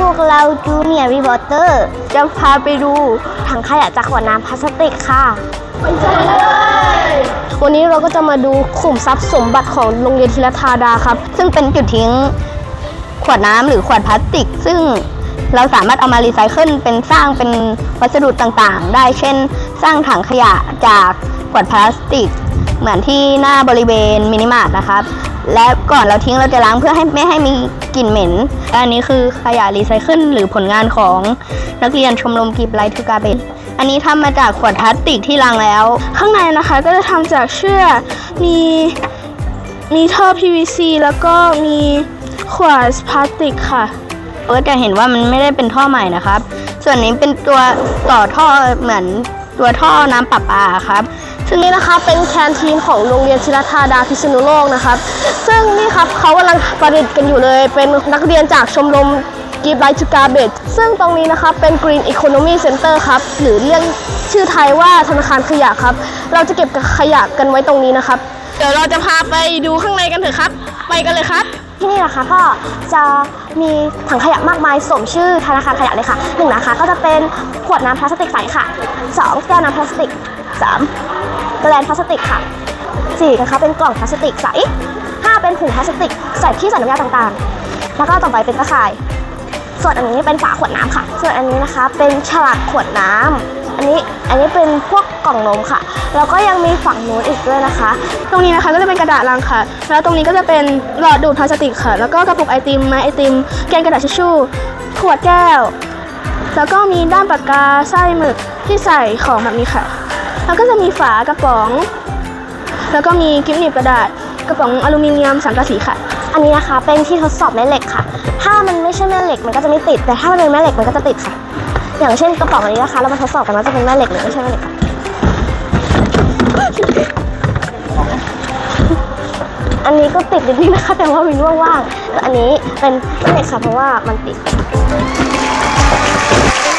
วกเราจูเนียร์รีพอร์เตอร์จะพาไปดูถังขยะจากขวดน้ำพลาสติกค่ะวันนี้เราก็จะมาดูขุมทรัพย์สมบัติของโรงเรียนธีรธาดาครับซึ่งเป็นจุดทิ้งขวดน้ำหรือขวดพลาสติกซึ่งเราสามารถเอามารีไซเคิลเป็นสร้างเป็นวัสดุต่างๆได้เช่นสร้างถังขยะจากขวดพลาสติกเหมือนที่หน้าบริเวณมินิมาร์ทนะครับและก่อนเราทิ้งเราจะล้างเพื่อให้ไม่ให้มีกลิ่นเหม็นอันนี้คือขยะรีไซเคิลหรือผลงานของนักเรียนชมรมกีบไลท์ทูการ์เบจอันนี้ทำมาจากขวดพลาสติกที่ล้างแล้วข้างในนะคะก็จะทำจากเชือกมีท่อ PVC แล้วก็มีขวดพลาสติกค่ะก็จะเห็นว่ามันไม่ได้เป็นท่อใหม่นะครับส่วนนี้เป็นตัวต่อท่อเหมือนตัวท่อน้ำประปาครับซึ่งนี่นะคะเป็นแคนทีนของโรงเรียนธีรธาดาพิษณุโลกนะครับซึ่งนี่ครับเขากำลังประดิษฐ์กันอยู่เลยเป็นนักเรียนจากชมรมกีบไลท์ทูการ์เบจซึ่งตรงนี้นะคะเป็น Green Economy Center ครับหรือเรียกชื่อไทยว่าธนาคารขยะครับเราจะเก็บขยะกันไว้ตรงนี้นะครับเดี๋ยวเราจะพาไปดูข้างในกันเถอะครับไปกันเลยครับที่นี่นะคะก็จะมีถังขยะมากมายสมชื่อธนาคารขยะเลยค่ะ1นะคะก็จะเป็นขวดน้ำพลาสติกใสค่ะ2แก้วน้ำพลาสติก3แกลนพลาสติกค่ะ4นะคะเป็นกล่องพลาสติกใส5เป็นถุงพลาสติกใส่ที่ใส่น้ำยาต่างๆแล้วก็ต่อไปเป็นตะข่ายส่วนอันนี้เป็นฝาขวดน้ำค่ะส่วนอันนี้นะคะเป็นฉลากขวดน้ำอันนี้เป็นพวกกล่องนมค่ะแล้วก็ยังมีฝั่งนู้นอีกด้วยนะคะตรงนี้นะคะก็จะเป็นกระดาษลังค่ะแล้วตรงนี้ก็จะเป็นหลอดดูดพลาสติกค่ะแล้วก็กระปุกไอติมไม้ไอติมแกนกระดาษทิชชู่ขวดแก้วแล้วก็มีด้ามปากกาไส้หมึกที่ใส่ของแบบนี้ค่ะแล้วก็จะมีฝากระป๋องแล้วก็มีกิ๊บหนีบกระดาษกระป๋องอลูมิเนียมสังกะสีค่ะอันนี้นะคะเป็นที่ทดสอบแม่เหล็กค่ะถ้ามันไม่ใช่แม่เหล็กมันก็จะไม่ติดแต่ถ้ามันเป็นแม่เหล็กมันก็จะติดค่ะอย่างเช่นกระป๋องอันนี้นะคะเรามาทดสอบกันว่าจะเป็นแม่เหล็กหรือไม่ใช่แม่เหล็กอันนี้ก็ติดนิดนึงนะคะแต่ว่ามีว่างๆอันนี้เป็นแม่เหล็กค่ะเพราะว่ามันติด